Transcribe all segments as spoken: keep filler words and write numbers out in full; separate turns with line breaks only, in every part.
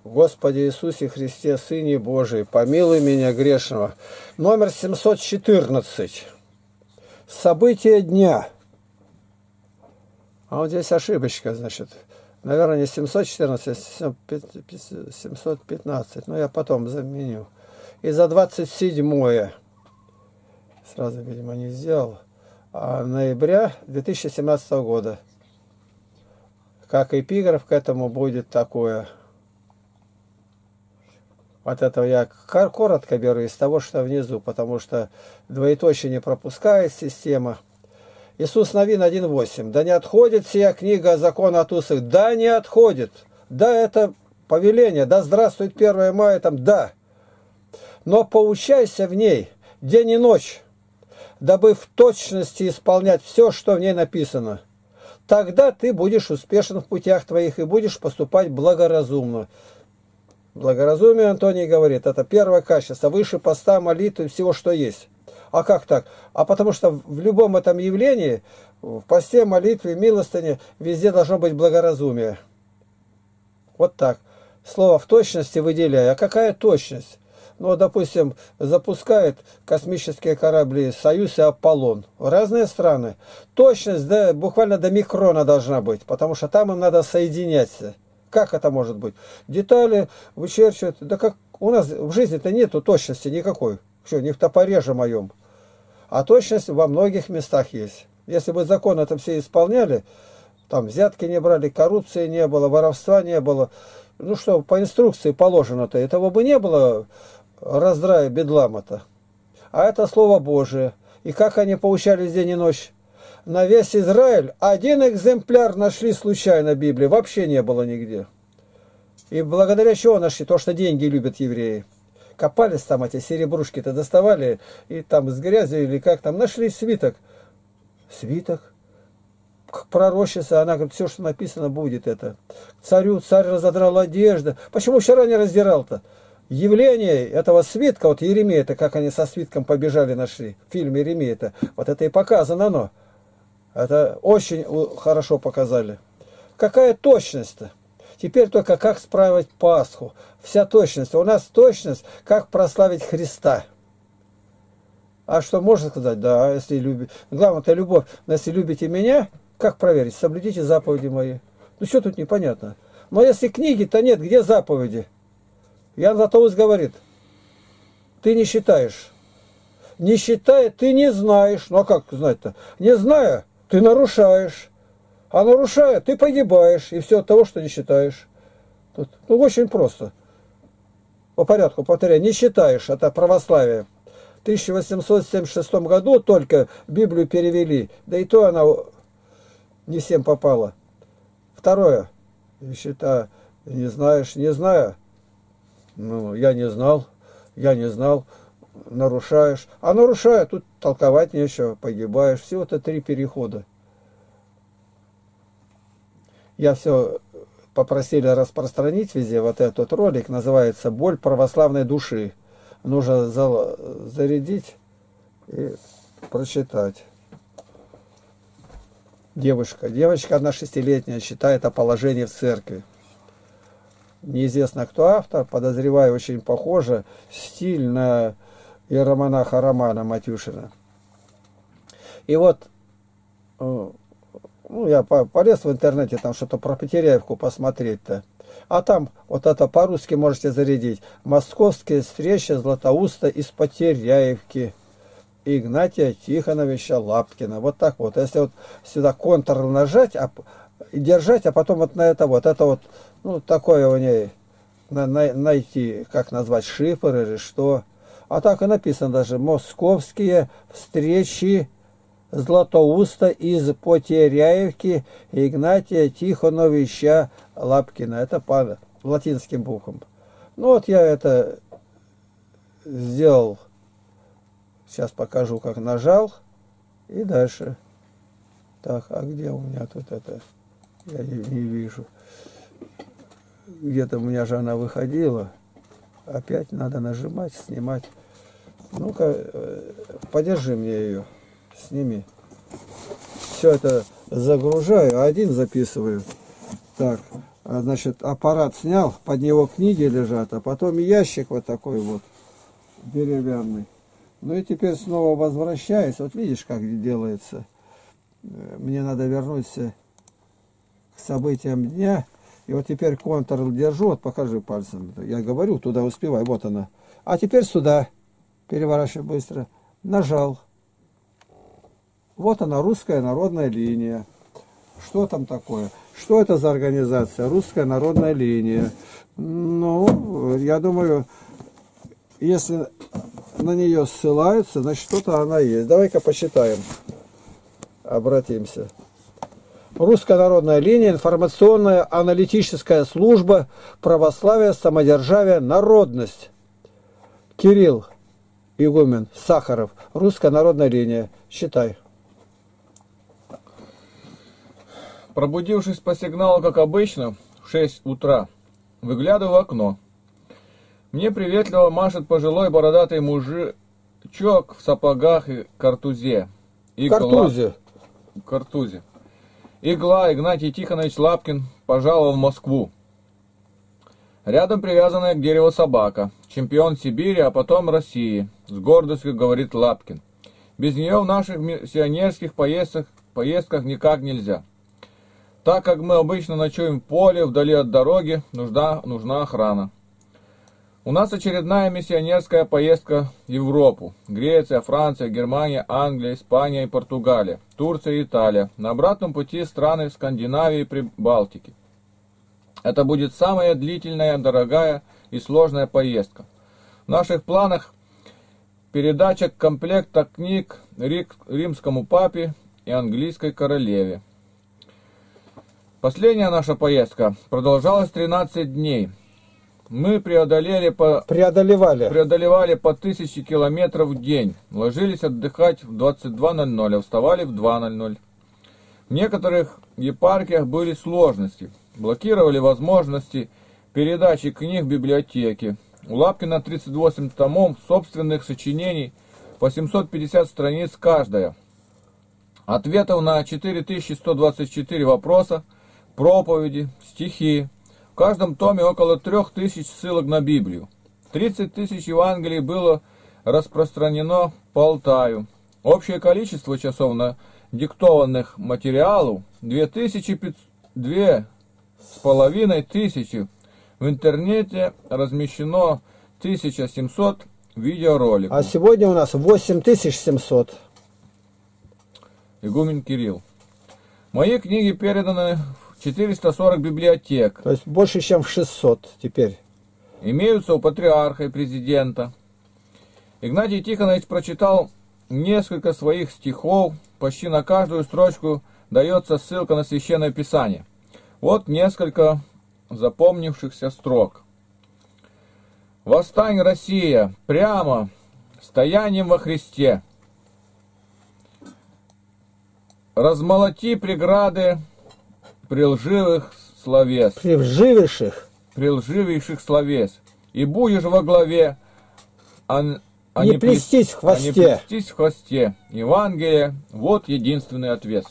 Господи Иисусе Христе, Сыне Божий, помилуй меня грешного. Номер семьсот четырнадцать. События дня. А вот здесь ошибочка, значит. Наверное, не семьсот четырнадцать, а семьсот пятнадцать. Но я потом заменю. И за двадцать седьмое. Сразу, видимо, не сделал. А ноября две тысячи семнадцатого года. Как эпиграф к этому будет такое. Вот этого я коротко беру из того, что внизу, потому что двоеточие не пропускает система. Иисус Новин один восемь. Да не отходит сия книга закона от уст их. Да не отходит. Да, это повеление. Да здравствует первое мая. Там, да. Но поучайся в ней день и ночь, дабы в точности исполнять все, что в ней написано. Тогда ты будешь успешен в путях твоих и будешь поступать благоразумно. Благоразумие, Антоний говорит, это первое качество, выше поста, молитвы, всего, что есть. А как так? А потому что в любом этом явлении, в посте, молитве, милостыне, везде должно быть благоразумие. Вот так. Слово в точности выделяя. А какая точность? Ну, допустим, запускает космические корабли Союз и Аполлон. Разные страны. Точность, да, буквально до микрона должна быть, потому что там им надо соединяться. Как это может быть? Детали вычерчивают. Да как у нас в жизни-то нету точности никакой. Что, не в топореже моем. А точность во многих местах есть. Если бы закон это все исполняли, там взятки не брали, коррупции не было, воровства не было. Ну что, по инструкции положено-то, этого бы не было раздрая бедлама-то. А это Слово Божие. И как они поучались день и ночь? На весь Израиль один экземпляр нашли случайно Библии, вообще не было нигде. И благодаря чего нашли? То, что деньги любят евреи. Копались там, эти серебрушки-то доставали, и там с грязью или как там, нашли свиток. Свиток. К пророчице, она говорит, все, что написано, будет это. Царю царь разодрал одежду. Почему вчера не раздирал-то? Явление этого свитка, вот Еремея-то, как они со свитком побежали, нашли, в фильме Еремея-то, вот это и показано оно. Это очень хорошо показали. Какая точность-то? Теперь только как справить Пасху. Вся точность. У нас точность, как прославить Христа. А что можно сказать? Да, если любите. Главное-то любовь. Но если любите меня, как проверить? Соблюдите заповеди мои. Ну что тут непонятно? Но если книги-то нет, где заповеди? Ян Златоуст говорит, ты не считаешь. Не считая, ты не знаешь. Ну а как знать-то? Не зная, ты нарушаешь. А нарушая, ты погибаешь. И все от того, что не считаешь. Тут, ну, очень просто. По порядку, повторяю, не считаешь. Это православие. В тысяча восемьсот семьдесят шестом году только Библию перевели. Да и то она не всем попала. Второе. Считай, не знаешь, не знаю. Ну, я не знал. Я не знал. Нарушаешь. А нарушая, тут толковать нечего. Погибаешь. Всего-то три перехода. Я все попросили распространить везде. Вот этот ролик называется «Боль православной души». Нужно зарядить и прочитать. Девушка. Девочка, одна шестилетняя, читает о положении в церкви. Неизвестно, кто автор. Подозреваю, очень похоже. Стиль на иеромонаха Романа Матюшина. И вот... Ну, я полез в интернете, там что-то про Потеряевку посмотреть-то. А там, вот это по-русски можете зарядить. Московские встречи Златоуста из Потеряевки. Игнатия Тихоновича Лапкина. Вот так вот. Если вот сюда контр нажать а, и держать, а потом вот на это вот, это вот, ну, такое у ней на, на, найти, как назвать, шифр или что. А так и написано даже. Московские встречи Златоуста из Потеряевки Игнатия Тихоновича Лапкина. Это по латинским буквам. Ну вот я это сделал. Сейчас покажу, как нажал. И дальше. Так, а где у меня тут это? Я не, не вижу. Где-то у меня же она выходила. Опять надо нажимать, снимать. Ну-ка, подержи мне ее. Сними. Все это загружаю, а один записываю. Так, Значит, аппарат снял, под него книги лежат, а потом ящик вот такой вот деревянный. Ну и теперь снова возвращаюсь. Вот видишь, как делается. Мне надо вернуться к событиям дня. И вот теперь Ctrl держу, вот покажи пальцем. Я говорю, туда успевай, вот она. А теперь сюда. Переворачивай быстро. Нажал. Вот она, русская народная линия. Что там такое? Что это за организация? Русская народная линия. Ну, я думаю, если на нее ссылаются, значит, что-то она есть. Давай-ка посчитаем. Обратимся. Русская народная линия, информационная аналитическая служба, православие, самодержавие, народность. Кирилл Игумен, Сахаров, Русская народная линия. Считай.
Пробудившись по сигналу, как обычно, в шесть утра, выглядываю в окно. Мне приветливо машет пожилой бородатый мужичок в сапогах и картузе. Игла...
Картузе.
Картузе. Игла Игнатий Тихонович Лапкин пожаловал в Москву. Рядом привязанная к дереву собака. Чемпион Сибири, а потом России. С гордостью говорит Лапкин. Без нее в наших миссионерских поездках, поездках никак нельзя. Так как мы обычно ночуем в поле, вдали от дороги, нужна, нужна охрана. У нас очередная миссионерская поездка в Европу. Греция, Франция, Германия, Англия, Испания и Португалия, Турция и Италия. На обратном пути страны Скандинавии и Прибалтики. Это будет самая длительная, дорогая и сложная поездка. В наших планах передача комплекта книг римскому папе и английской королеве. Последняя наша поездка продолжалась тринадцать дней. Мы преодолели по,
Преодолевали.
преодолевали по тысяче километров в день. Ложились отдыхать в двадцать два ноль ноль, а вставали в два ноль ноль. В некоторых епархиях были сложности. Блокировали возможности передачи книг в библиотеке. У Лапкина тридцать восемь томов собственных сочинений по семьсот пятьдесят страниц каждая. Ответов на четыре тысячи сто двадцать четыре вопроса, проповеди, стихи. В каждом томе около трех тысяч ссылок на Библию. тридцать тысяч Евангелий было распространено по Алтаю. Общее количество часов на диктованных материалов две тысячи две с половиной тысячи. В интернете размещено тысяча семьсот видеороликов.
А сегодня у нас восемь тысяч семьсот.
Игумен Кирилл. Мои книги переданы в четыреста сорок библиотек.
То есть больше, чем в шестьсот теперь.
Имеются у патриарха и президента. Игнатий Тихонович прочитал несколько своих стихов. Почти на каждую строчку дается ссылка на Священное Писание. Вот несколько запомнившихся строк. «Восстань, Россия, прямо, стоянием во Христе. Размолоти преграды прилживых словес».
Прилживейших.
Прилживейших словес. И будешь во главе, а, а
не,
не
плестись в хвосте.
А не плестись в хвосте. Евангелие, вот единственный ответ.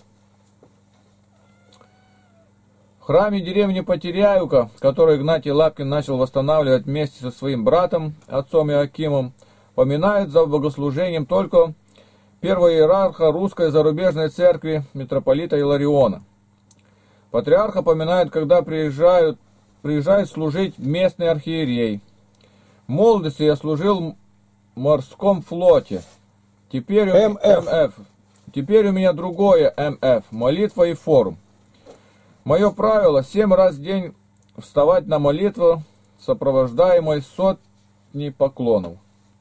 В храме деревни Потеряюка, который Игнатий Лапкин начал восстанавливать вместе со своим братом, отцом Иоакимом, поминают за богослужением только первого иерарха русской зарубежной церкви митрополита Илариона. Патриарха поминают, когда приезжают, приезжает служить местный архиерей. В молодости я служил в морском флоте. Теперь у,
эм эф.
эм эф. Теперь у меня другое эм эф, молитва и форум. Мое правило — семь раз в день вставать на молитву, сопровождаемой сотней поклонов.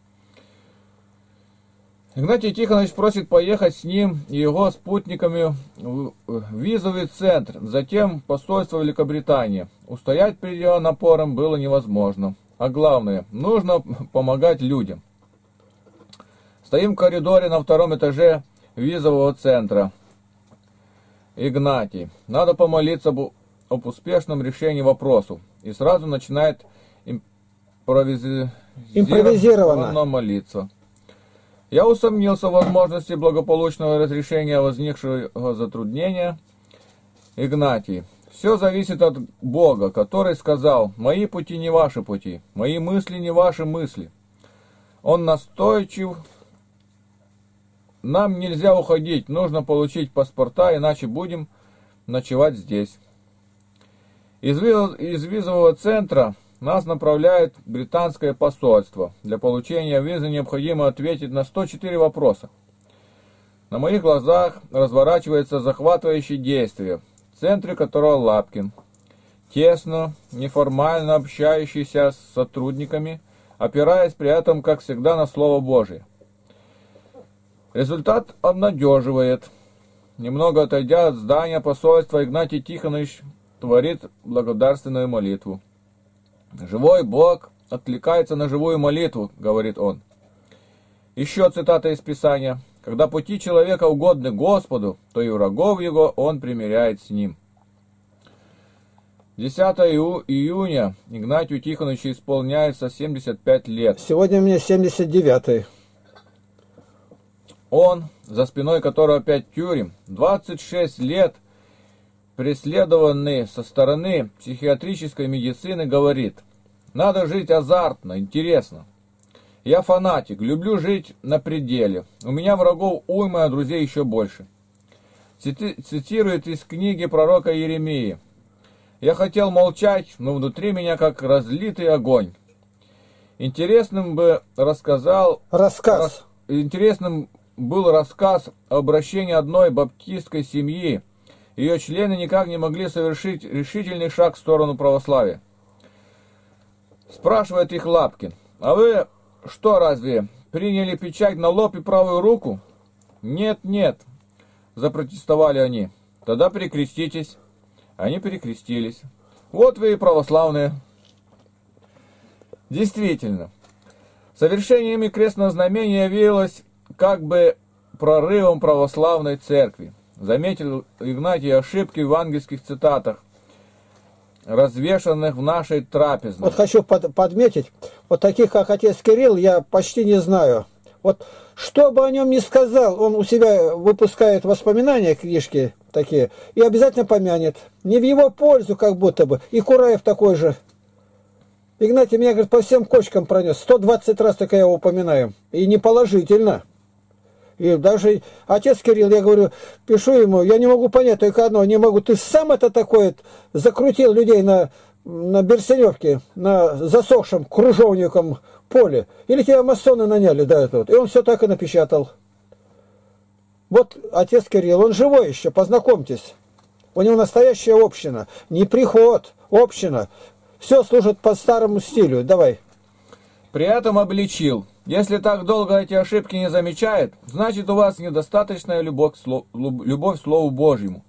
Игнатий Тихонович просит поехать с ним и его спутниками в визовый центр, затем посольство Великобритании. Устоять перед его напором было невозможно. А главное, нужно помогать людям. Стоим в коридоре на втором этаже визового центра. Игнатий. Надо помолиться об успешном решении вопросу. И сразу начинает импровизи... импровизированно молиться. Я усомнился в возможности благополучного разрешения возникшего затруднения. Игнатий. Все зависит от Бога, который сказал: «Мои пути не ваши пути, мои мысли не ваши мысли». Он настойчив. Нам нельзя уходить, нужно получить паспорта, иначе будем ночевать здесь. Из, из визового центра нас направляет британское посольство. Для получения визы необходимо ответить на сто четыре вопроса. На моих глазах разворачивается захватывающее действие, в центре которого Лапкин, тесно, неформально общающийся с сотрудниками, опираясь при этом, как всегда, на Слово Божие. Результат обнадеживает. Немного отойдя от здания посольства, Игнатий Тихонович творит благодарственную молитву. «Живой Бог откликается на живую молитву», — говорит он. Еще цитата из Писания. «Когда пути человека угодны Господу, то и врагов его он примиряет с ним». десятого июня Игнатию Тихоновичу исполняется семьдесят пять лет.
Сегодня мне семьдесят девятый.
Он, за спиной которого пять тюрем, двадцать шесть лет преследованный со стороны психиатрической медицины, говорит: «Надо жить азартно, интересно. Я фанатик, люблю жить на пределе. У меня врагов уйма, а друзей еще больше». Цити- цитирует из книги пророка Иеремии: «Я хотел молчать, но внутри меня как разлитый огонь». Интересным бы рассказал...
Рассказ.
Рас, интересным был рассказ о обращении одной баптистской семьи. Ее члены никак не могли совершить решительный шаг в сторону православия. Спрашивает их Лапкин: «А вы что, разве приняли печать на лоб и правую руку?» «Нет, нет», — запротестовали они. «Тогда перекреститесь». Они перекрестились. «Вот вы и православные». Действительно, совершениями крестного знамения явилось как бы прорывом православной церкви. Заметил Игнатий ошибки в евангельских цитатах, развешанных в нашей трапезной.
Вот хочу под, подметить, вот таких, как отец Кирилл, я почти не знаю. Вот что бы о нем ни сказал, он у себя выпускает воспоминания, книжки такие, и обязательно помянет. Не в его пользу, как будто бы. И Кураев такой же. Игнатий меня, говорит, по всем кочкам пронес. сто двадцать раз только я его упоминаю. И не положительно. И даже отец Кирилл, я говорю, пишу ему, я не могу понять только одно, не могу. Ты сам это такое закрутил людей на, на Берсеневке, на засохшем кружовником поле? Или тебя масоны наняли до этого? И он все так и напечатал. Вот отец Кирилл, он живой еще, познакомьтесь. У него настоящая община. Не приход, община. Все служит по старому стилю. Давай.
При этом обличил: если так долго эти ошибки не замечает, значит у вас недостаточная любовь к слову, любовь к Слову Божьему.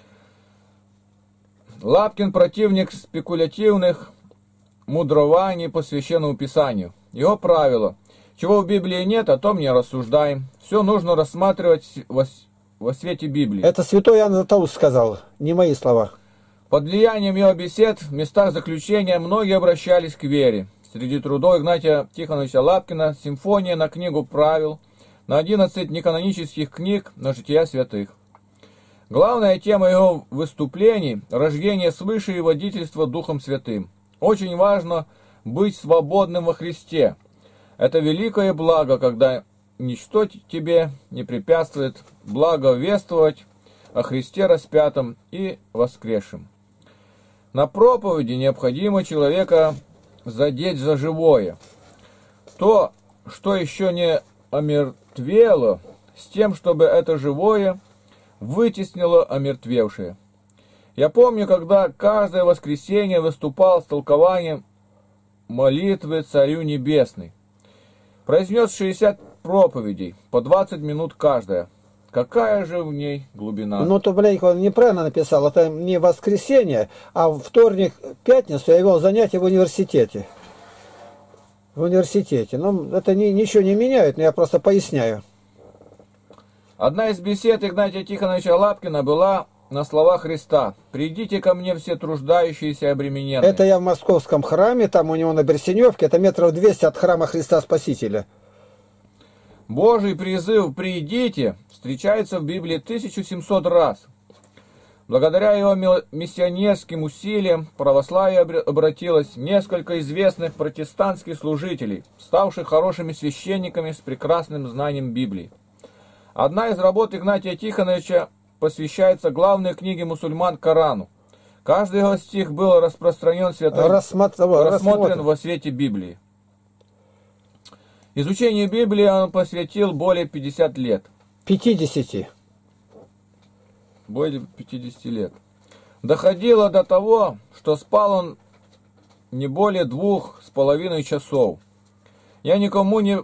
Лапкин противник спекулятивных мудрований по Священному Писанию. Его правило: чего в Библии нет, о том не рассуждаем. Все нужно рассматривать во, во свете Библии.
Это святой Иоанн Златоуст сказал, не мои слова.
Под влиянием его бесед в местах заключения многие обращались к вере. Среди трудов Игнатия Тихоновича Лапкина симфония на книгу правил, на одиннадцать неканонических книг, на жития святых. Главная тема его выступлений – рождение свыше и водительство Духом Святым. Очень важно быть свободным во Христе. Это великое благо, когда ничто тебе не препятствует благовествовать о Христе распятом и воскресшем. На проповеди необходимо человека задеть за живое. То, что еще не омертвело, с тем, чтобы это живое вытеснило омертвевшее. Я помню, когда каждое воскресенье выступал с толкованием молитвы Царю Небесный. Произнес шестьдесят проповедей, по двадцать минут каждая. Какая же в ней глубина?
Ну, то, блядь, он неправильно написал. Это не воскресенье, а вторник, пятницу я вел занятия в университете. В университете. Ну, это ни, ничего не меняет, но я просто поясняю.
Одна из бесед Игнатия Тихоновича Лапкина была на слова Христа: «Придите ко мне все труждающиеся и обремененные».
Это я в московском храме, там у него на Берсеневке, это метров двести от храма Христа Спасителя.
Божий призыв «придите» встречается в Библии тысячу семьсот раз. Благодаря его миссионерским усилиям в православие обратилось несколько известных протестантских служителей, ставших хорошими священниками с прекрасным знанием Библии. Одна из работ Игнатия Тихоновича посвящается главной книге мусульман Корану. Каждый его стих был распространен святой,
Рассмотр...
рассмотрен во свете Библии. Изучению Библии он посвятил более пятидесяти лет.
пятидесяти.
Более пятидесяти лет. Доходило до того, что спал он не более двух с половиной часов. Я никому не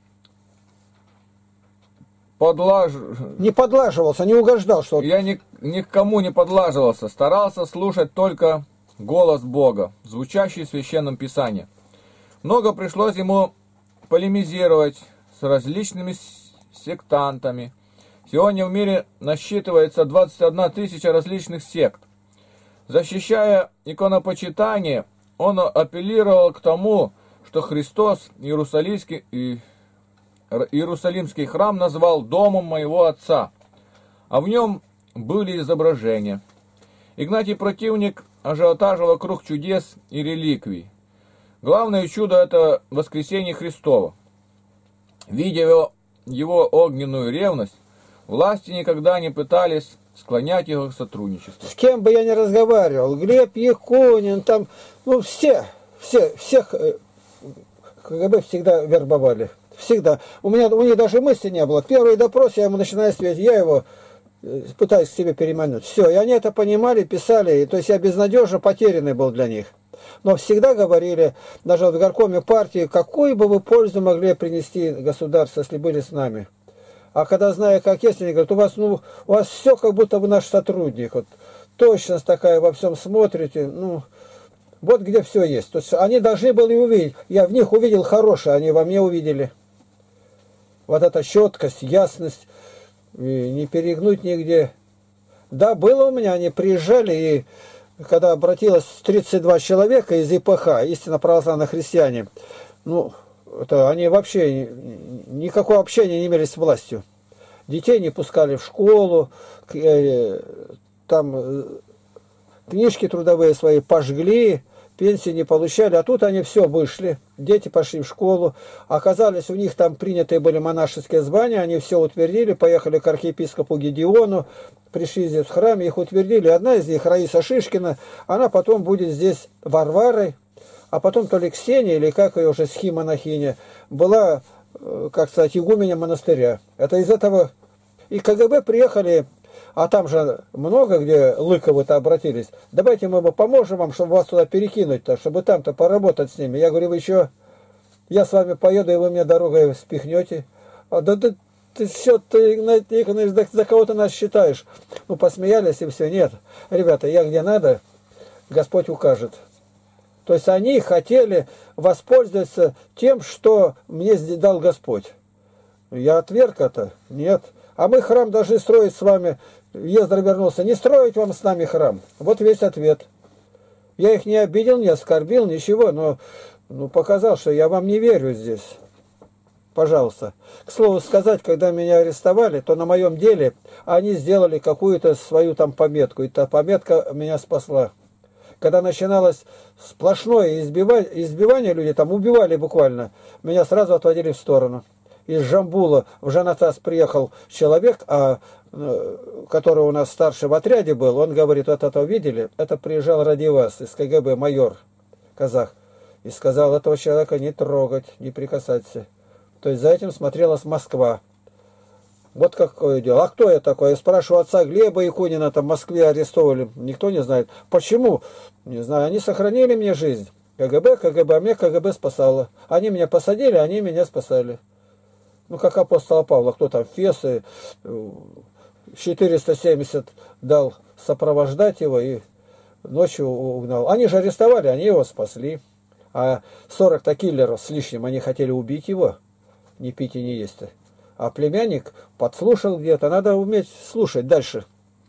подлаж...
Не подлаживался, не угождал, что...
Я ни... никому не подлаживался, старался слушать только голос Бога, звучащий в Священном Писании. Много пришлось ему полемизировать с различными сектантами. Сегодня в мире насчитывается двадцать одна тысяча различных сект. Защищая иконопочитание, он апеллировал к тому, что Христос Иерусалимский, Иерусалимский храм назвал «домом моего Отца», а в нем были изображения. Игнатий противник ажиотажа вокруг чудес и реликвий. Главное чудо – это воскресение Христово. Видя его, его огненную ревность, власти никогда не пытались склонять его к сотрудничеству.
С кем бы я ни разговаривал, Глеб Якунин, там, ну все, все, всех КГБ всегда вербовали. Всегда. У меня у них даже мысли не было. Первый допрос, я ему начинаю связь, я его пытаюсь к себе перемануть. Все, и они это понимали, писали, и, то есть я безнадежно потерянный был для них. Но всегда говорили, даже в горкоме партии, какую бы вы пользу могли принести государству, если были с нами. А когда знаю, как есть, они говорят, у вас, ну, у вас все как будто вы наш сотрудник. Вот, точность такая, во всем смотрите. Ну, вот где все есть. То есть они должны были увидеть. Я в них увидел хорошее, они во мне увидели. Вот эта четкость, ясность, и не перегнуть нигде. Да, было у меня, они приезжали, и когда обратилось тридцать два человека из ИПХ, истинно православные христиане, ну, это они вообще никакого общения не имели с властью. Детей не пускали в школу, там книжки трудовые свои пожгли, пенсии не получали, а тут они все вышли, дети пошли в школу, оказались у них там принятые были монашеские звания, они все утвердили, поехали к архиепископу Гедеону, пришли здесь в храме, их утвердили, одна из них, Раиса Шишкина, она потом будет здесь Варварой, а потом то ли Ксения, или как ее уже схимонахиня, была, как сказать, игуменя монастыря. Это из этого и КГБ приехали. А там же много, где Лыковы-то обратились. Давайте мы поможем вам, чтобы вас туда перекинуть-то, чтобы там-то поработать с ними. Я говорю, вы еще, я с вами поеду, и вы мне дорогой спихнете. А, да, да ты все, ты, Игнатий Тихонович, за, за кого ты нас считаешь? Ну, посмеялись и все. Нет, ребята, я где надо, Господь укажет. То есть они хотели воспользоваться тем, что мне дал Господь. Я отверг это? Нет. А мы храм должны строить с вами. Ездр вернулся. Не строить вам с нами храм. Вот весь ответ. Я их не обидел, не оскорбил, ничего, но ну, показал, что я вам не верю здесь. Пожалуйста. К слову сказать, когда меня арестовали, то на моем деле они сделали какую-то свою там пометку. И та пометка меня спасла. Когда начиналось сплошное избивание, избивание, люди там убивали буквально, меня сразу отводили в сторону. Из Жамбула в Жанатас приехал человек, а, который у нас старший в отряде был, он говорит, вот это видели? Это приезжал ради вас из КГБ, майор, казах. И сказал, этого человека не трогать, не прикасаться. То есть за этим смотрелась Москва. Вот какое дело. А кто я такой? Я спрашиваю отца Глеба Якунина, там в Москве арестовали. Никто не знает. Почему? Не знаю. Они сохранили мне жизнь. КГБ, КГБ, а мне КГБ спасало. Они меня посадили, они меня спасали. Ну, как апостола Павла, кто там, Фесы, четыреста семьдесят дал сопровождать его и ночью угнал. Они же арестовали, они его спасли. А сорок-то киллеров с лишним, они хотели убить его. Не пить и не есть. А племянник подслушал где-то. Надо уметь слушать дальше.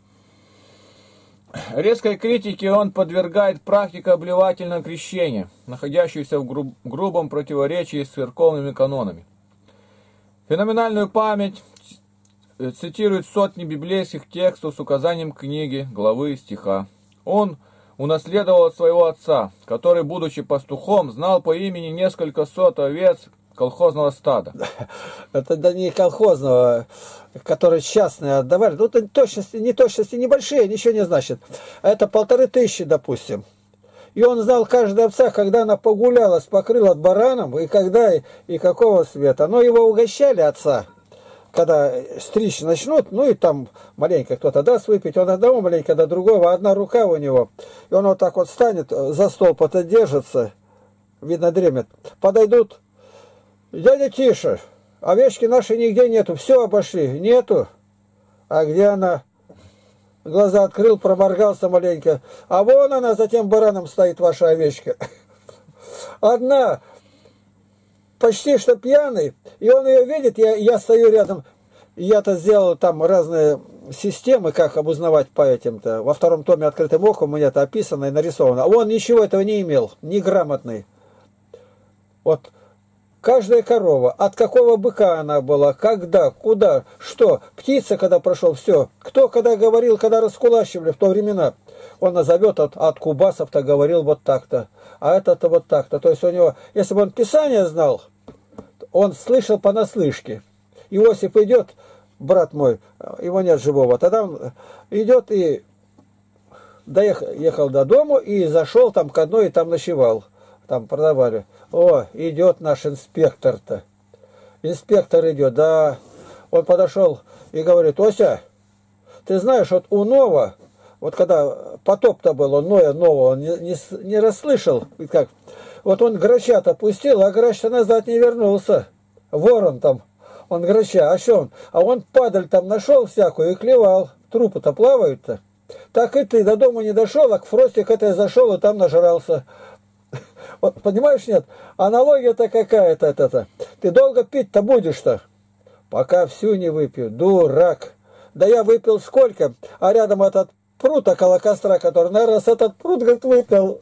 Резкой критике он подвергает практику обливательного крещения, находящуюся в груб грубом противоречии с церковными канонами. Феноменальную память цитирует сотни библейских текстов с указанием книги, главы и стиха. Он унаследовал от своего отца, который, будучи пастухом, знал по имени несколько сот овец колхозного стада.
Это да не колхозного, которые частные отдавали. Ну, это точности, не точности небольшие, ничего не значит. Это полторы тысячи, допустим. И он знал каждая овца, когда она погулялась, покрыла бараном, и когда, и, и какого цвета. Но его угощали отца, когда стричь начнут, ну и там маленько кто-то даст выпить, он одного маленько до другого, одна рука у него. И он вот так вот станет, за стол держится, видно дремет. Подойдут: дядя Тиша, овечки наши нигде нету, все обошли, нету. А где она? Глаза открыл, проморгался маленько. А вон она, за тем бараном стоит ваша овечка. Одна, почти что пьяный, и он ее видит, я, я стою рядом. Я-то сделал там разные системы, как обузнавать по этим-то. Во втором томе «Открытым оком» у меня это описано и нарисовано. А он ничего этого не имел, неграмотный. Вот каждая корова, от какого быка она была, когда, куда, что, птица, когда прошел, все. Кто, когда говорил, когда раскулачивали в то времена, он назовет от, от кубасов-то говорил вот так-то, а это-то вот так-то. То есть у него, если бы он Писание знал, он слышал понаслышке. Иосиф идет, брат мой, его нет живого, тогда он идет и доехал ехал до дому и зашел там к одной и там ночевал. Там продавали. О, идет наш инспектор-то. Инспектор идет, да. Он подошел и говорит: Ося, ты знаешь, вот у Нова, вот когда потоп-то был, он Ноя Нова, он не, не, не расслышал, как. Вот он грача-то пустил, а грач-то назад не вернулся. Ворон там, он грача, а что он? А он падаль там нашел всякую и клевал. Трупы-то плавают-то. Так и ты до дома не дошел, а к Фростик это зашел и там нажрался. Вот, понимаешь, нет? Аналогия-то какая-то. Это-то. Ты долго пить-то будешь-то? Пока всю не выпью. Дурак. Да я выпил сколько? А рядом этот пруд около костра, который, наверное, с этот пруд, говорит, выпил.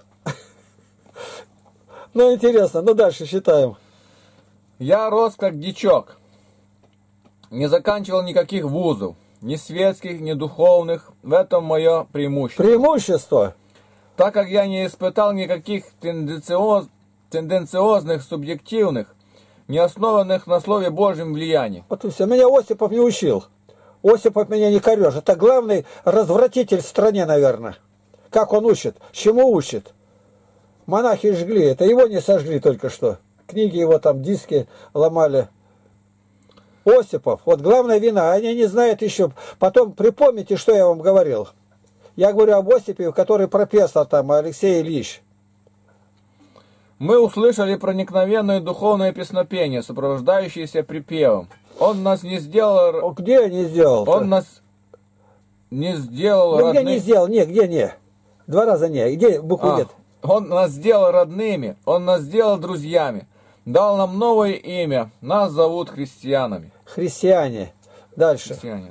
Ну, интересно. Ну, дальше считаем.
Я рос как дичок. Не заканчивал никаких вузов. Ни светских, ни духовных. В этом мое преимущество.
Преимущество?
Так как я не испытал никаких тенденциоз, тенденциозных, субъективных, не основанных на Слове Божьем влияний.
Вот и все. Меня Осипов не учил. Осипов меня не корёж. Это главный развратитель в стране, наверное. Как он учит? Чему учит? Монахи жгли. Это его не сожгли только что. Книги его там, диски ломали. Осипов. Вот главная вина. Они не знают еще. Потом припомните, что я вам говорил. Я говорю об Осипове, который профессор там, Алексей Ильич.
Мы услышали проникновенное духовное песнопение, сопровождающееся припевом. Он нас не сделал...
Где не сделал?
Он нас не сделал
ну,
родными...
где не сделал? Не, где не? Два раза не. Где буквы
а,
нет?
Он нас сделал родными, он нас сделал друзьями. Дал нам новое имя. Нас зовут христианами.
Христиане. Дальше.
Христиане.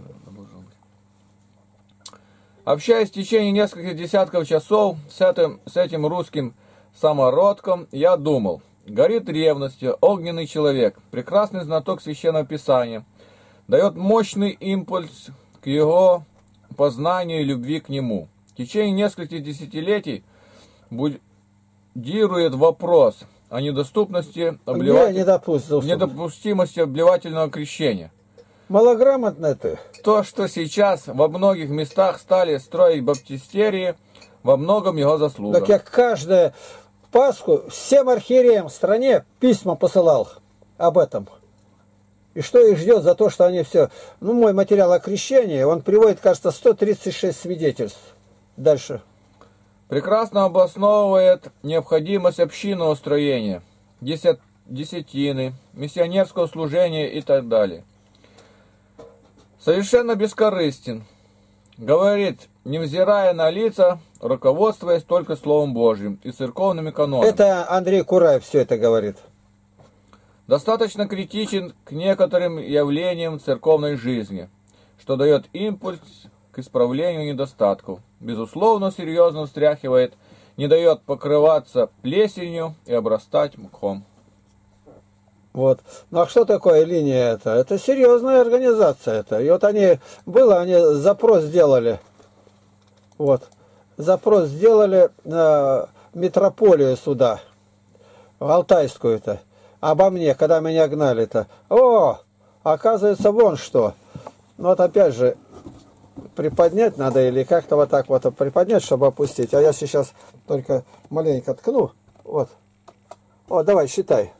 Общаясь в течение нескольких десятков часов с этим, с этим русским самородком, я думал: горит ревностью огненный человек, прекрасный знаток Священного Писания, дает мощный импульс к его познанию и любви к нему. В течение нескольких десятилетий будирует вопрос о недоступности обливатель... недопустимости обливательного крещения.
Малограмотно ты.
То, что сейчас во многих местах стали строить баптистерии, во многом его заслуга.
Так я каждую Пасху всем архиереям в стране письма посылал об этом. И что их ждет за то, что они все... Ну, мой материал о крещении, он приводит, кажется, сто тридцать шесть свидетельств. Дальше.
Прекрасно обосновывает необходимость общинного строения, десятины, миссионерского служения и так далее. Совершенно бескорыстен. Говорит, невзирая на лица, руководствуясь только Словом Божьим и церковными канонами.
Это Андрей Кураев все это говорит.
Достаточно критичен к некоторым явлениям церковной жизни, что дает импульс к исправлению недостатков. Безусловно, серьезно встряхивает, не дает покрываться плесенью и обрастать мхом.
Вот. Ну а что такое линия это? Это серьезная организация это. И вот они, было, они запрос сделали. Вот. Запрос сделали на метрополию сюда. В Алтайскую-то. Обо мне, когда меня гнали-то. О, оказывается, вон что. Ну вот опять же, приподнять надо или как-то вот так вот приподнять, чтобы опустить. А я сейчас только маленько ткну. Вот. О, давай, считай.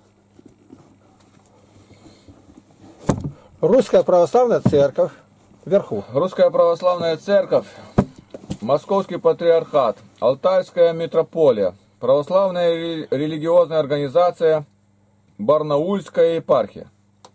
Русская православная церковь вверху.
Русская православная церковь, Московский патриархат, Алтайская митрополия, православная религиозная организация, Барнаульская епархия.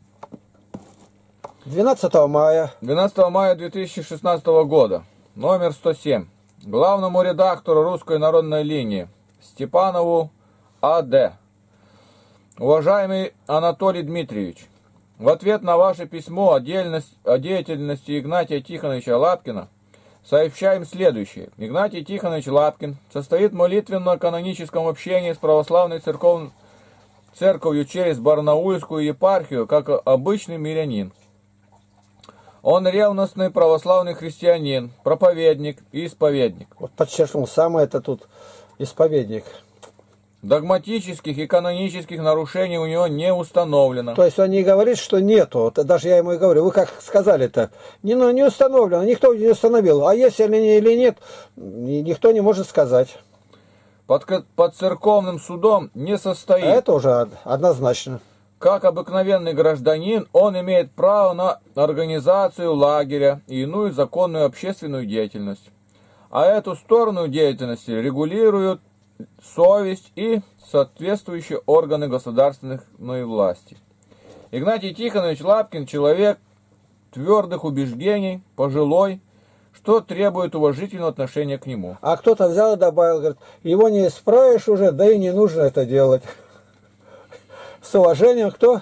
двенадцатого мая.
двенадцатого мая две тысячи шестнадцатого года. Номер сто семь. Главному редактору Русской народной линии Степанову А Д. Уважаемый Анатолий Дмитриевич, в ответ на ваше письмо о, о деятельности Игнатия Тихоновича Лапкина сообщаем следующее. Игнатий Тихонович Лапкин состоит в молитвенно-каноническом общении с православной церков... церковью через Барнаульскую епархию, как обычный мирянин. Он ревностный православный христианин, проповедник и исповедник.
Вот подчеркнул, самое это тут исповедник.
Догматических и канонических нарушений у него не установлено.
То есть он не говорит, что нету. Вот даже я ему и говорю, вы как сказали-то, не, ну, не установлено, никто не установил. А если или нет, никто не может сказать.
Под, под церковным судом не состоит.
А это уже однозначно.
Как обыкновенный гражданин, он имеет право на организацию лагеря и иную законную общественную деятельность. А эту сторону деятельности регулируют совесть и соответствующие органы государственной власти. Игнатий Тихонович Лапкин – человек твердых убеждений, пожилой, что требует уважительного отношения к нему.
А кто-то взял и добавил, говорит, его не исправишь уже, да и не нужно это делать. С уважением кто?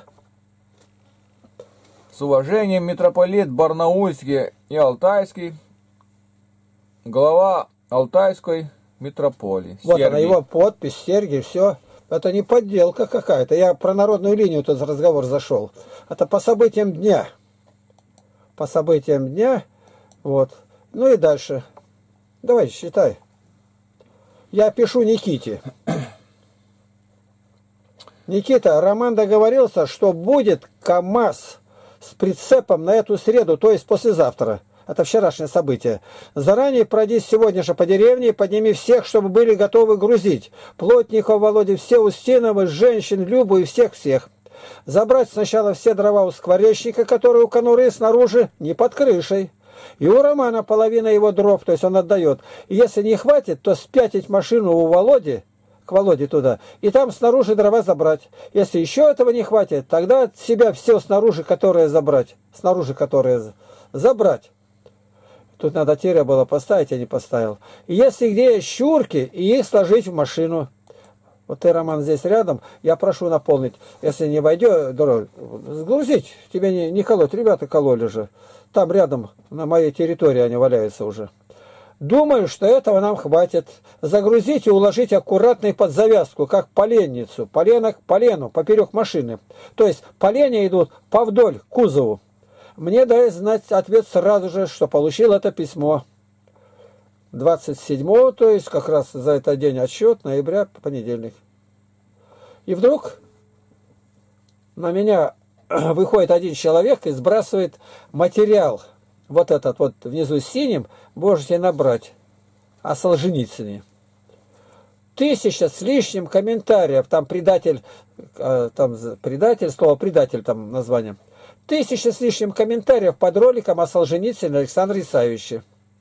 С уважением митрополит Барнаульский и Алтайский, глава Алтайской митрополии.
Вот
Сергий.
она, его подпись, Сергий, все. Это не подделка какая-то. Я про народную линию тут разговор зашел. Это по событиям дня. По событиям дня. Вот. Ну и дальше. Давай, считай. Я пишу Никите. Никита, Роман договорился, что будет КАМАЗ с прицепом на эту среду, то есть послезавтра. Это вчерашнее событие. Заранее пройдись сегодня же по деревне и подними всех, чтобы были готовы грузить. Плотников, Володя, все Устиновы, женщин, Любу и всех-всех. Забрать сначала все дрова у скворечника, которые у конуры снаружи, не под крышей. И у Романа половина его дров, то есть он отдает. И если не хватит, то спятить машину у Володи, к Володе туда, и там снаружи дрова забрать. Если еще этого не хватит, тогда от себя все снаружи, которые забрать. Снаружи, которые забрать. Тут надо тире было поставить, я не поставил. И если где есть щурки, и их сложить в машину. Вот ты, Роман, здесь рядом, я прошу наполнить. Если не войдет, сгрузить, тебе не, не колоть. Ребята кололи же. Там рядом, на моей территории они валяются уже. Думаю, что этого нам хватит. Загрузить и уложить аккуратно и под завязку, как поленницу. Полено к полену, поперек машины. То есть поленья идут повдоль к кузову. Мне дай знать ответ сразу же, что получил это письмо. двадцать седьмого, то есть как раз за этот день отсчет, ноября, понедельник. И вдруг на меня выходит один человек и сбрасывает материал. Вот этот вот внизу синим можете набрать о Солженицыне. Тысяча с лишним комментариев, там предатель, там предатель, слово предатель там название. Тысяча с лишним комментариев под роликом о Солженицыне Александре Исаевиче.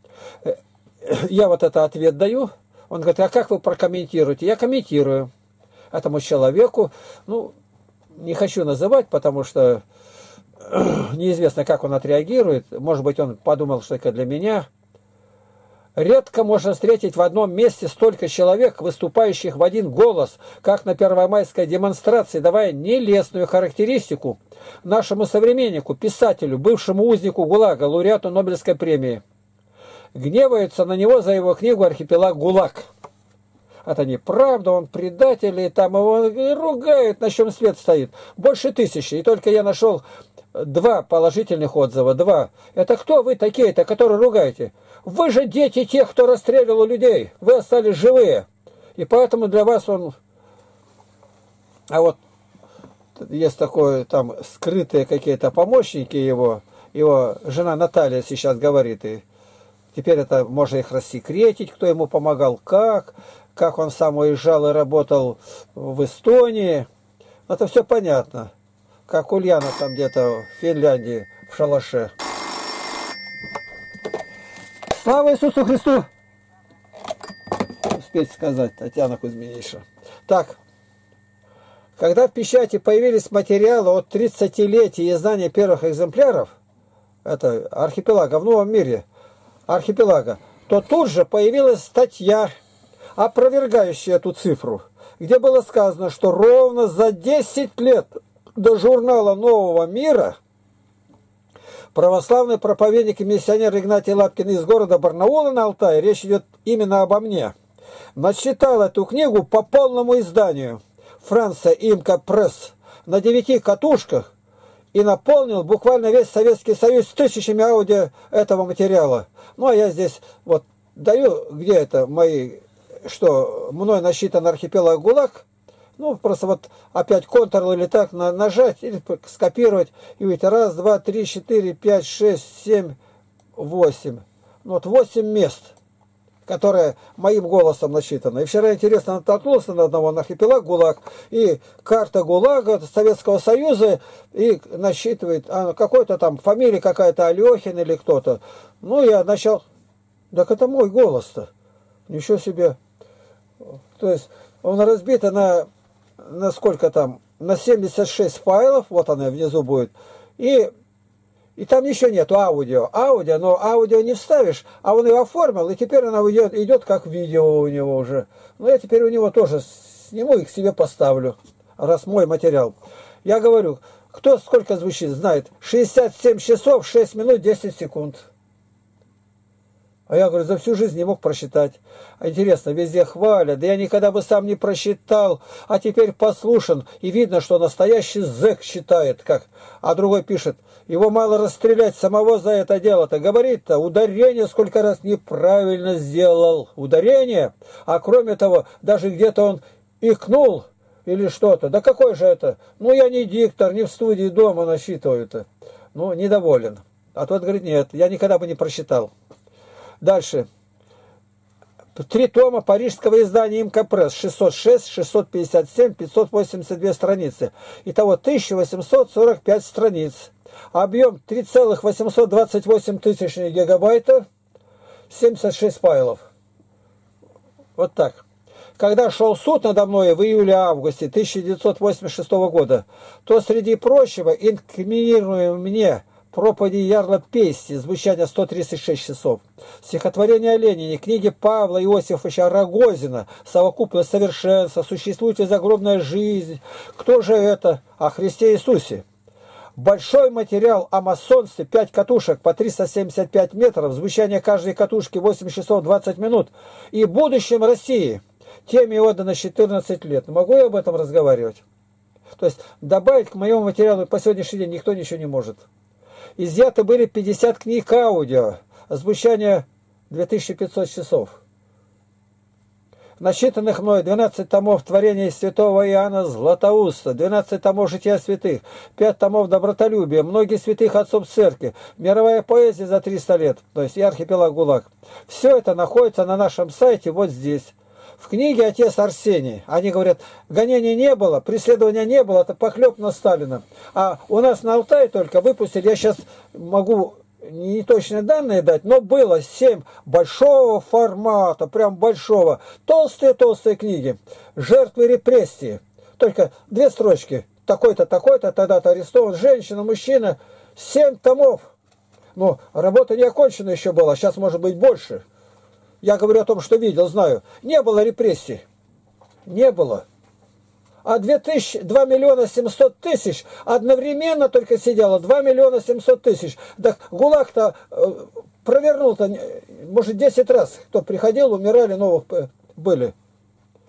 Я вот это ответ даю. Он говорит, а как вы прокомментируете? Я комментирую этому человеку. Ну, не хочу называть, потому что неизвестно, как он отреагирует. Может быть, он подумал, что это для меня. Редко можно встретить в одном месте столько человек, выступающих в один голос, как на первомайской демонстрации, давая нелестную характеристику нашему современнику, писателю, бывшему узнику ГУЛАГа, лауреату Нобелевской премии. Гневаются на него за его книгу «Архипелаг ГУЛАГ». это неправда, он предатель, и там его ругают, на чем свет стоит. Больше тысячи, и только я нашел два положительных отзыва, два. Это кто вы такие-то, которые ругаете? Вы же дети тех, кто расстреливал людей, вы остались живые. И поэтому для вас он... А вот есть такое, там, скрытые какие-то помощники его, его жена Наталья сейчас говорит, и теперь это можно их рассекретить, кто ему помогал, как, как он сам уезжал и работал в Эстонии. Это все понятно. Как Ульяна там где-то в Финляндии, в шалаше. Слава Иисусу Христу! Успеть сказать, Татьяна Кузьминейша. Так, когда в печати появились материалы от тридцатилетия издания первых экземпляров, это архипелага в новом мире, архипелага, то тут же появилась статья, опровергающая эту цифру, где было сказано, что ровно за десять лет до журнала «Нового мира» православный проповедник и миссионер Игнатий Лапкин из города Барнаула на Алтае, речь идет именно обо мне, начитал эту книгу по полному изданию «Франция Имка Пресс» на девяти катушках и наполнил буквально весь Советский Союз тысячами аудио этого материала. Ну, а я здесь вот даю, где это мои, что мной насчитан архипелаг ГУЛАГ. Ну, просто вот опять контур или так на, нажать, или скопировать, и увидеть раз, два, три, четыре, пять, шесть, семь, восемь. Ну, вот восемь мест, которые моим голосом насчитаны. И вчера, интересно, натолкнулся на одного, на архипелаг ГУЛАГ, и карта ГУЛАГа Советского Союза, и насчитывает а, какой-то там фамилия какая-то, Алехин или кто-то. Ну, я начал, так это мой голос-то. Ничего себе. То есть, он разбит на, на сколько там, на семьдесят шесть файлов, вот она внизу будет, и... И там еще нету аудио. Аудио, но аудио не вставишь, а он его оформил, и теперь она идет, идет как видео у него уже. Ну, я теперь у него тоже сниму и к себе поставлю, раз мой материал. Я говорю, кто сколько звучит, знает. шестьдесят семь часов, шесть минут, десять секунд. А я говорю, за всю жизнь не мог просчитать. А интересно, везде хвалят, да я никогда бы сам не просчитал, а теперь послушан, и видно, что настоящий зэк считает, как. А другой пишет, его мало расстрелять самого за это дело-то. Говорит-то, ударение сколько раз неправильно сделал. Ударение, а кроме того, даже где-то он икнул или что-то. Да какой же это? Ну, я не диктор, не в студии дома насчитываю-то. Ну, недоволен. А тот говорит, нет, я никогда бы не просчитал. Дальше. Три тома парижского издания Имка Пресс. шестьсот шесть, шестьсот пятьдесят семь, пятьсот восемьдесят две страницы. Итого тысяча восемьсот сорок пять страниц. Объем три целых восемьсот двадцать восемь тысяч гигабайтов. семьдесят шесть файлов. Вот так. Когда шел суд надо мной в июле-августе тысяча девятьсот восемьдесят шестого года, то среди прочего инкриминируемые мне проповеди Ярла Пести, звучание сто тридцать шесть часов, стихотворение о Ленине, книги Павла Иосифовича Рогозина, совокупность совершенства, существует ли загробная жизнь, кто же это? О Христе Иисусе. Большой материал о масонстве, пять катушек по триста семьдесят пять метров, звучание каждой катушки восемь часов двадцать минут, и будущем России, теме отдано четырнадцать лет. Могу я об этом разговаривать? То есть добавить к моему материалу по сегодняшний день никто ничего не может. Изъяты были пятьдесят книг аудио, звучание две тысячи пятьсот часов. Насчитанных мной двенадцать томов творения святого Иоанна Златоуста, двенадцать томов жития святых, пять томов добротолюбия, многие святых отцов церкви, мировая поэзия за триста лет, то есть и архипелаг ГУЛАГ. Все это находится на нашем сайте вот здесь. В книге «Отец Арсений» они говорят, гонения не было, преследования не было, это похлеб на Сталина. А у нас на Алтае только выпустили, я сейчас могу не точные данные дать, но было семь большого формата, прям большого, толстые-толстые книги, жертвы репрессии. Только две строчки, такой-то, такой-то, тогда-то арестован, женщина, мужчина, семь томов. Но работа не окончена еще была, сейчас может быть больше. Я говорю о том, что видел, знаю. Не было репрессий. Не было. А две тысячи, два миллиона семьсот тысяч одновременно только сидело. два миллиона семьсот тысяч. Так ГУЛАГ-то э, провернул-то, может, десять раз. Кто приходил, умирали, новых были.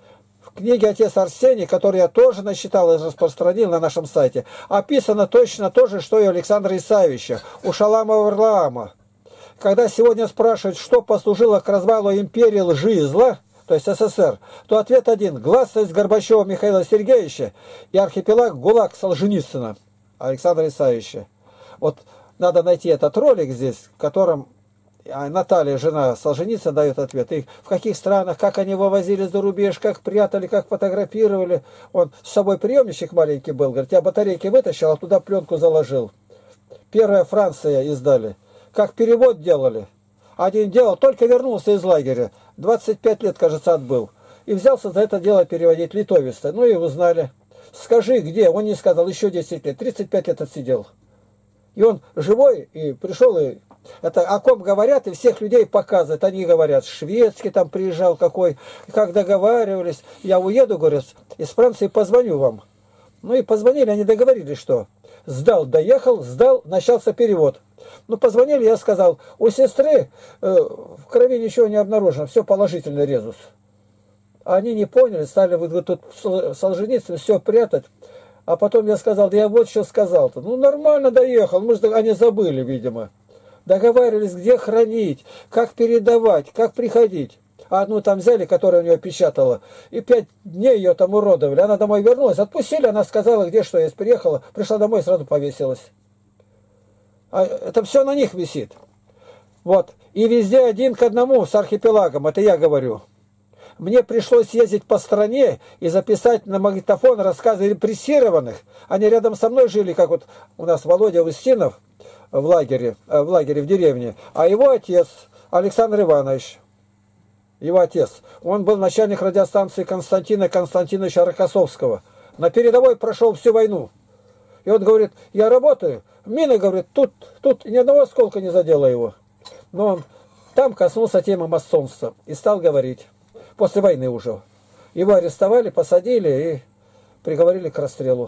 книге «Отец Арсений», которую я тоже насчитал и распространил на нашем сайте, описано точно то же, что и у Александра Исаевича, у Шалама Варлаама. Когда сегодня спрашивают, что послужило к развалу империи лжи и зла, то есть СССР, то ответ один – гласность Горбачева Михаила Сергеевича и архипелаг ГУЛАГ Солженицына Александра Исаевича. Вот надо найти этот ролик здесь, в котором Наталья, жена Солженицына, дает ответ. И в каких странах, как они вывозили за рубеж, как прятали, как фотографировали. Он с собой приемничек маленький был, говорит, я батарейки вытащил, а туда пленку заложил. Первая Франция издали. Как перевод делали. Один делал, только вернулся из лагеря. двадцать пять лет, кажется, отбыл. И взялся за это дело переводить литовисто. Ну и узнали. Скажи, где? Он не сказал, еще десять лет. тридцать пять лет отсидел. И он живой, и пришел, и это о ком говорят, и всех людей показывают. Они говорят, шведский там приезжал какой, как договаривались. Я уеду, говорят, из Франции позвоню вам. Ну и позвонили, они договорились, что сдал, доехал, сдал, начался перевод. Ну, позвонили, я сказал, у сестры э, в крови ничего не обнаружено, все положительно резус. Они не поняли, стали вы, вы тут Солженицын все прятать. А потом я сказал, да я вот что сказал-то. Ну, нормально доехал, может, они забыли, видимо. Договаривались, где хранить, как передавать, как приходить. А одну там взяли, которая у нее печатала, и пять дней ее там уродовали. Она домой вернулась, отпустили, она сказала, где что, я приехала, пришла домой, сразу повесилась. А это все на них висит. Вот. И везде один к одному с архипелагом, это я говорю. Мне пришлось ездить по стране и записать на магнитофон рассказы репрессированных. Они рядом со мной жили, как вот у нас Володя Устинов в лагере, в лагере в деревне, а его отец Александр Иванович, его отец, он был начальник радиостанции Константина Константиновича Рокоссовского. На передовой прошел всю войну. И он говорит, я работаю, мины, говорит, тут, тут ни одного осколка не задело его. Но он там коснулся темы масонства и стал говорить. После войны уже. Его арестовали, посадили и приговорили к расстрелу.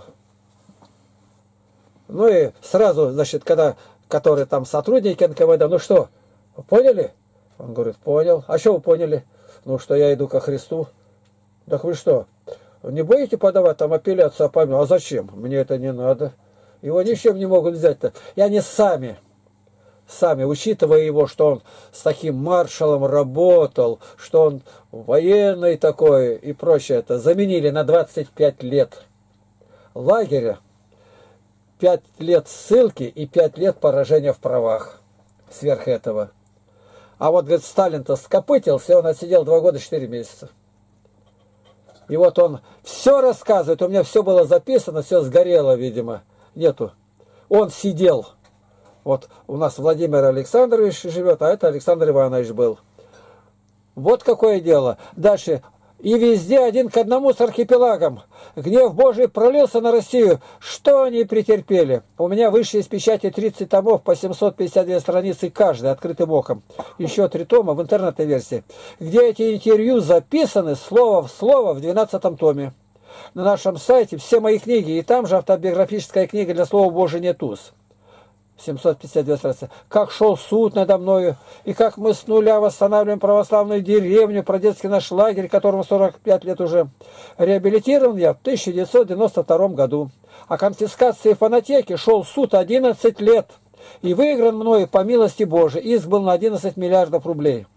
Ну и сразу, значит, когда, которые там сотрудники эн ка вэ дэ, ну что, поняли? Он говорит, понял. А что вы поняли? Ну, что я иду ко Христу. Так вы что, не будете подавать там апелляцию? А зачем? Мне это не надо. Его ничем не могут взять-то. И они сами... Сами, учитывая его, что он с таким маршалом работал, что он военный такой и прочее, это заменили на двадцать пять лет лагеря, пять лет ссылки и пять лет поражения в правах сверх этого. А вот, говорит, Сталин-то скопытился, он отсидел два года четыре месяца. И вот он все рассказывает, у меня все было записано, все сгорело, видимо, нету. Он сидел. Вот у нас Владимир Александрович живет, а это Александр Иванович был. Вот какое дело. Дальше. И везде один к одному с архипелагом. Гнев Божий пролился на Россию. Что они претерпели? У меня выше из печати тридцать томов по семьсот пятьдесят две страницы каждый открытым оком. Еще три тома в интернетной версии. Где эти интервью записаны слово в слово в двенадцатом томе. На нашем сайте все мои книги. И там же автобиографическая книга для слова Божия нет уз. семьсот пятьдесят две страницы. Как шел суд надо мною, и как мы с нуля восстанавливаем православную деревню, про детский наш лагерь, которому сорок пять лет уже. Реабилитирован я в тысяча девятьсот девяносто втором году. О конфискации фонотеки шел суд одиннадцать лет. И выигран мною по милости Божией. Иск был на одиннадцать миллиардов рублей.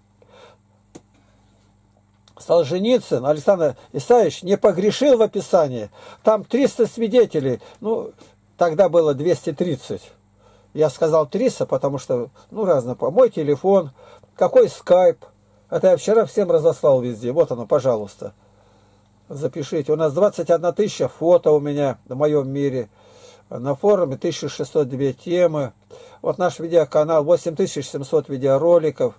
Солженицын Александр Исаевич не погрешил в описании. Там триста свидетелей. Ну, тогда было двести тридцать. Я сказал триста, потому что, ну, разно. Мой телефон, какой скайп. Это я вчера всем разослал везде. Вот оно, пожалуйста. Запишите. У нас двадцать одна тысяча фото у меня в моем мире. На форуме тысяча шестьсот две темы. Вот наш видеоканал, восемь тысяч семьсот видеороликов.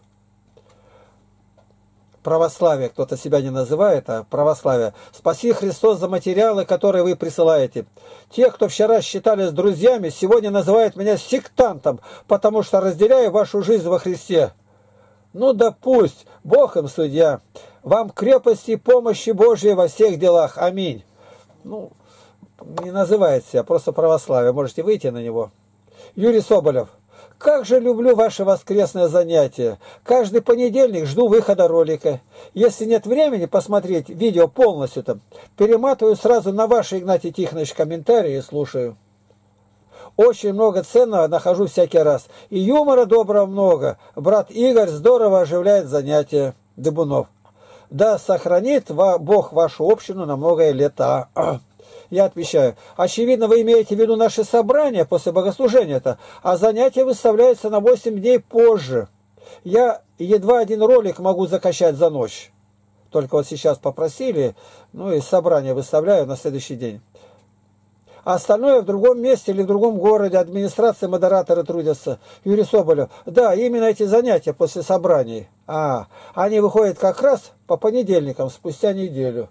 Православие, кто-то себя не называет, а православие. Спаси Христос за материалы, которые вы присылаете. Те, кто вчера считались друзьями, сегодня называют меня сектантом, потому что разделяю вашу жизнь во Христе. Ну да пусть, Бог им судья. Вам крепости и помощи Божьей во всех делах. Аминь. Ну, не называет себя, просто православие. Можете выйти на него. Юрий Соболев. Как же люблю ваши воскресные занятия. Каждый понедельник жду выхода ролика. Если нет времени посмотреть видео полностью, там, перематываю сразу на ваши, Игнатий Тихонович, комментарии и слушаю. Очень много ценного нахожу всякий раз. И юмора доброго много. Брат Игорь здорово оживляет занятия. Дыбунов. Да сохранит Бог вашу общину на многое лета. Я отвечаю, очевидно, вы имеете в виду наши собрания после богослужения-то, а занятия выставляются на восемь дней позже. Я едва один ролик могу закачать за ночь. Только вот сейчас попросили, ну и собрание выставляю на следующий день. А остальное в другом месте или в другом городе, администрация, модераторы трудятся. Юрий Соболев, да, именно эти занятия после собраний. А, они выходят как раз по понедельникам, спустя неделю.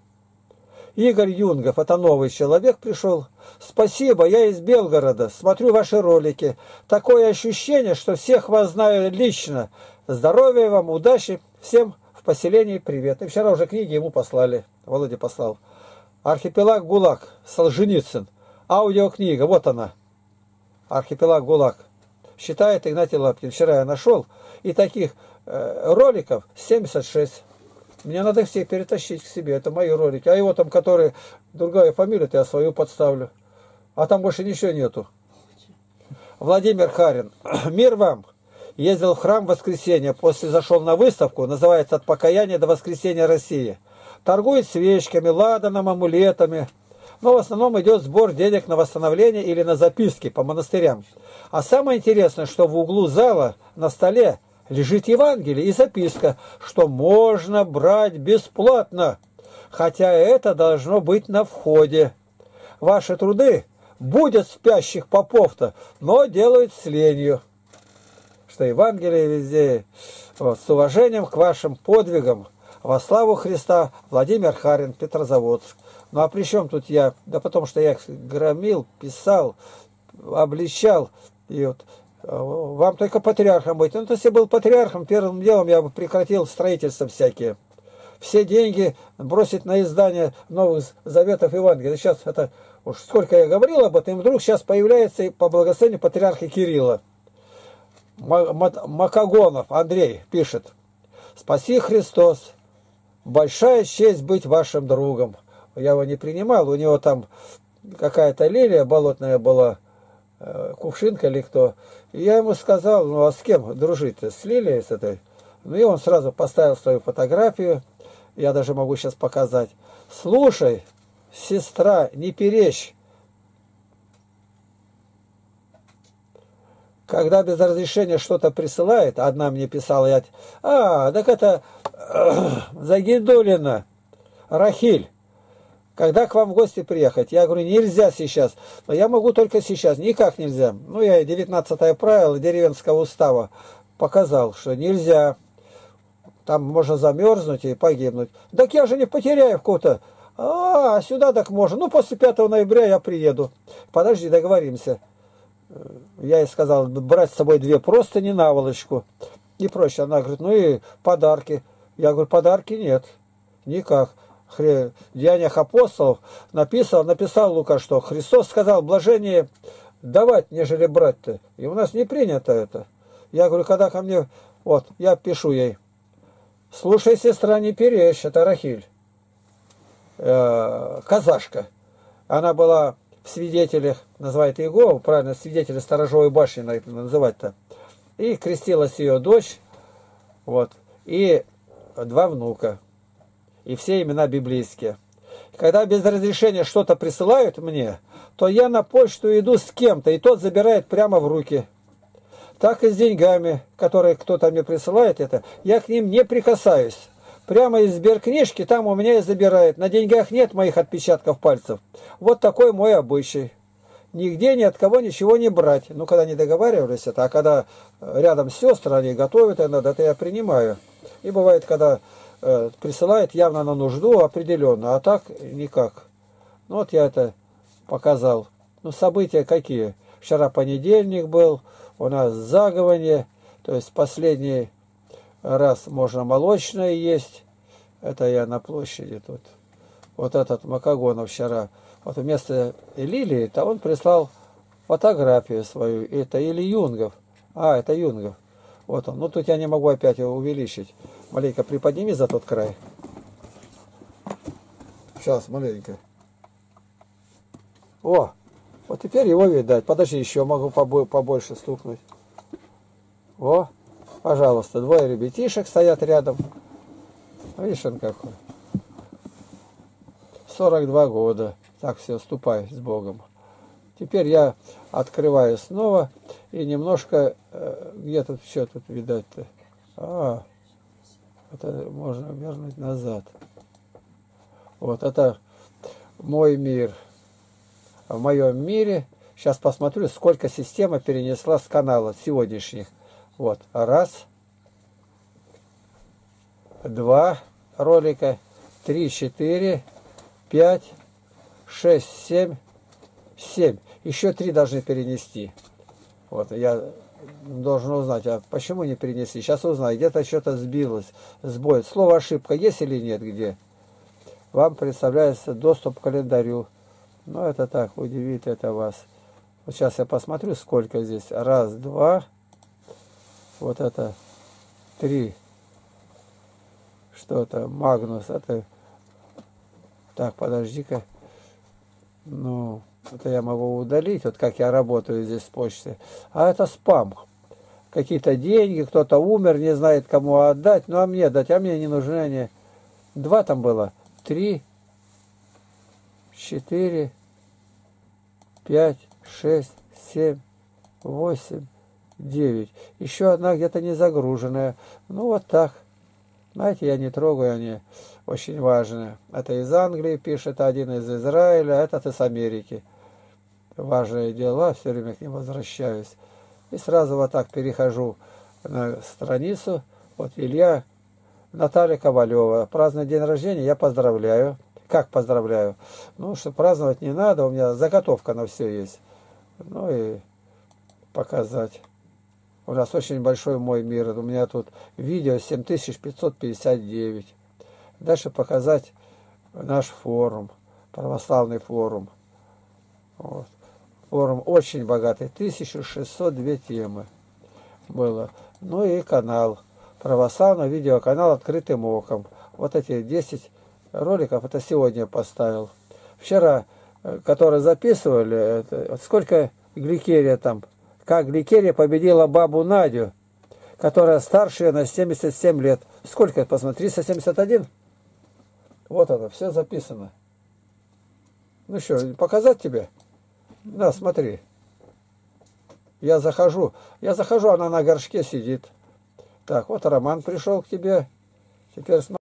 Игорь Юнгов, это новый человек пришел. Спасибо, я из Белгорода, смотрю ваши ролики. Такое ощущение, что всех вас знаю лично. Здоровья вам, удачи, всем в поселении привет. И вчера уже книги ему послали, Володя послал. Архипелаг ГУЛАГ, Солженицын. Аудиокнига, вот она. Архипелаг ГУЛАГ. Считает Игнатий Лапкин. Вчера я нашел. И таких э, роликов семьдесят шесть. Мне надо их всех перетащить к себе. Это мои ролики. А его там, который другая фамилия, то я свою подставлю. А там больше ничего нету. Владимир Харин. Мир вам. Ездил в храм в воскресенье. После зашел на выставку. Называется «От покаяния до воскресения России». Торгует свечками, ладаном, амулетами. Но в основном идет сбор денег на восстановление или на записки по монастырям. А самое интересное, что в углу зала на столе лежит Евангелие и записка, что можно брать бесплатно, хотя это должно быть на входе. Ваши труды будут спящих попов-то, но делают с ленью. Что Евангелие везде. Вот, с уважением к вашим подвигам. Во славу Христа, Владимир Харин, Петрозаводск. Ну а при чем тут я? Да потому что я их громил, писал, обличал. И вот вам только патриархом быть. Ну, то есть я был патриархом, первым делом я бы прекратил строительство всякие. Все деньги бросить на издание новых заветов Евангелия. Сейчас это, уж сколько я говорил об этом, и вдруг сейчас появляется и по благословению патриарха Кирилла. Макагонов Андрей пишет. Спаси Христос. Большая честь быть вашим другом. Я его не принимал, у него там какая-то лилия болотная была, кувшинка или кто. И я ему сказал, ну а с кем дружить-то? С лилией с этой? Ну и он сразу поставил свою фотографию, я даже могу сейчас показать. Слушай, сестра, не перечь. Когда без разрешения что-то присылает, одна мне писала, я, а, так это э, Загидулина, Рахиль, когда к вам в гости приехать? Я говорю, нельзя сейчас, но я могу только сейчас, никак нельзя. Ну, я девятнадцатое правило деревенского устава показал, что нельзя, там можно замерзнуть и погибнуть. Так я же не потеряю какого-то, а, сюда так можно, ну, после пятого ноября я приеду. Подожди, договоримся. Я ей сказал, брать с собой две простыни, наволочку и прочее. Она говорит, ну и подарки. Я говорю, подарки нет. Никак. В Деяниях апостолов написал, написал Лука, что Христос сказал, блажение давать, нежели брать-то. И у нас не принято это. Я говорю, когда ко мне, вот, я пишу ей, слушай, сестра, не перечь, это Рахиль, э, казашка. Она была в свидетелях, называет Иегову, правильно, свидетели сторожевой башни называть-то. И крестилась ее дочь, вот, и два внука. И все имена библейские. Когда без разрешения что-то присылают мне, то я на почту иду с кем-то, и тот забирает прямо в руки. Так и с деньгами, которые кто-то мне присылает, это, я к ним не прикасаюсь. Прямо из сберкнижки там у меня и забирает. На деньгах нет моих отпечатков пальцев. Вот такой мой обычай. Нигде ни от кого ничего не брать. Ну, когда не договаривались это, а когда рядом сестры, они готовят, иногда, это я принимаю. И бывает, когда э, присылает явно на нужду определенно, а так никак. Ну, вот я это показал. Ну, события какие? Вчера понедельник был, у нас загование, то есть последний раз можно молочное есть. Это я на площади тут. Вот этот Макагонов вчера. Вот вместо лилии, то он прислал фотографию свою. Это Или Юнгов. А, это Юнгов. Вот он. Ну, тут я не могу опять его увеличить. Маленько приподними за тот край. Сейчас, маленько. О, вот теперь его видать. Подожди, еще могу побольше стукнуть. О, пожалуйста, двое ребятишек стоят рядом. Видишь, он какой. сорок два года. Так, все, ступай с Богом. Теперь я открываю снова и немножко... Где тут все тут видать-то? А, это можно вернуть назад. Вот, это мой мир. В моем мире, сейчас посмотрю, сколько система перенесла с канала сегодняшних. Вот, раз, два ролика, три, четыре, пять, шесть, семь, семь. Еще три должны перенести. Вот, я должен узнать, а почему не перенесли? Сейчас узнаю, где-то что-то сбилось, сбой. Слово ошибка есть или нет, где? Вам представляется доступ к календарю. Ну, это так, удивит это вас. Вот сейчас я посмотрю, сколько здесь. Раз, два. Вот это три. Что это? Магнус. Это... Так, подожди-ка. Ну, это я могу удалить. Вот как я работаю здесь с почтой. А это спам. Какие-то деньги, кто-то умер, не знает, кому отдать. Ну, а мне дать, а мне не нужны они. Два там было. Три, четыре, пять, шесть, семь, восемь, девять. Еще одна где-то не загруженная. Ну, вот так. Знаете, я не трогаю, они очень важные. Это из Англии пишет, один из Израиля, этот из Америки. Важные дела, все время к ним возвращаюсь. И сразу вот так перехожу на страницу. Вот Илья, Наталья Ковалева. Празднует день рождения, я поздравляю. Как поздравляю? Ну, что праздновать не надо, у меня заготовка на все есть. Ну и показать. У нас очень большой мой мир. У меня тут видео семь тысяч пятьсот пятьдесят девять. Дальше показать наш форум, православный форум. Вот. Форум очень богатый, тысяча шестьсот две темы было. Ну и канал, православный видеоканал «Открытым оком». Вот эти десять роликов, это сегодня поставил. Вчера, которые записывали, это, вот сколько Гликерия там, как Гликерия победила бабу Надю, которая старше ее на семьдесят семь лет. Сколько, посмотри, триста семьдесят один? Вот это, все записано. Ну что, показать тебе? На, смотри. Я захожу. Я захожу, она на горшке сидит. Так, вот Роман пришел к тебе. Теперь смотри.